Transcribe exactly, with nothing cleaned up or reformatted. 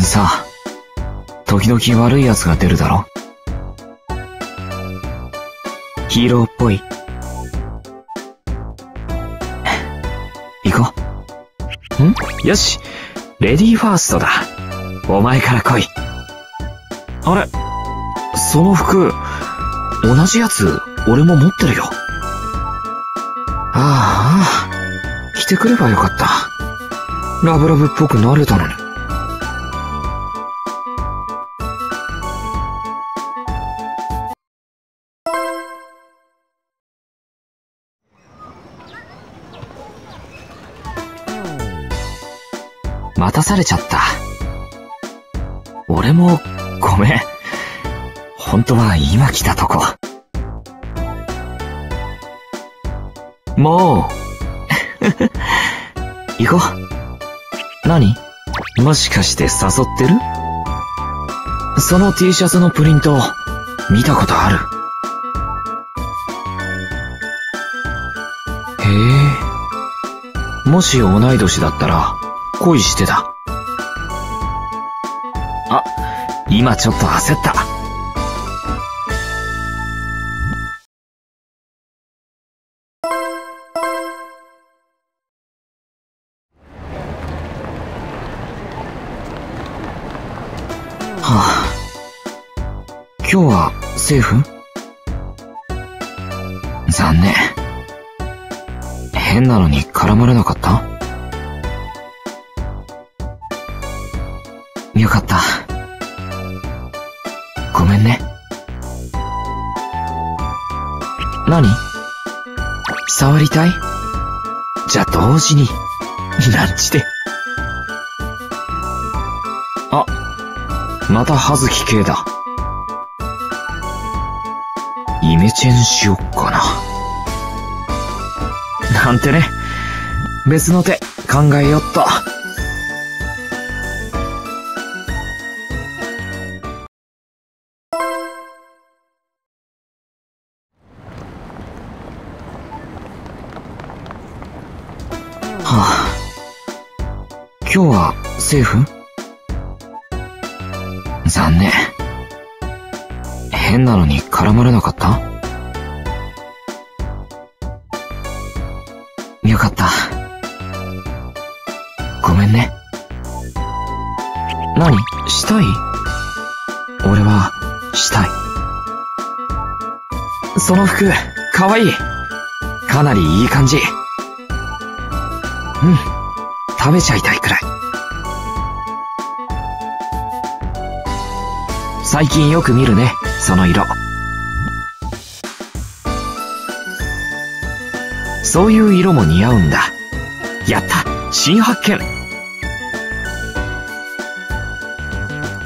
さ、時々悪い奴が出るだろ。ヒーローっぽい。行こう。ん？よし。レディーファーストだ。お前から来い。あれ？その服、同じやつ、俺も持ってるよ。ああ、着てくればよかった。ラブラブっぽくなれたのに。待たされちゃった。俺も、ごめん。本当は今来たとこ。もう行こう。何？もしかして誘ってる？その T シャツのプリント、見たことある。へえ。もし同い年だったら、恋してた。あ、今ちょっと焦った。はあ、今日はセーフ？残念。変なのに絡まれなかった？よかった。ごめんね。何？触りたい？じゃあ同時に、なんちで。あ、また葉月系だ。イメチェンしよっかな。なんてね。別の手考えよっと。はあ、今日はセーフ？残念。変なのに絡まれなかった？よかった。ごめんね。何？したい？俺は、したい。その服、かわいい。かなりいい感じ。うん、食べちゃいたいくらい。最近よく見るね、その色。そういう色も似合うんだ。やった、新発見。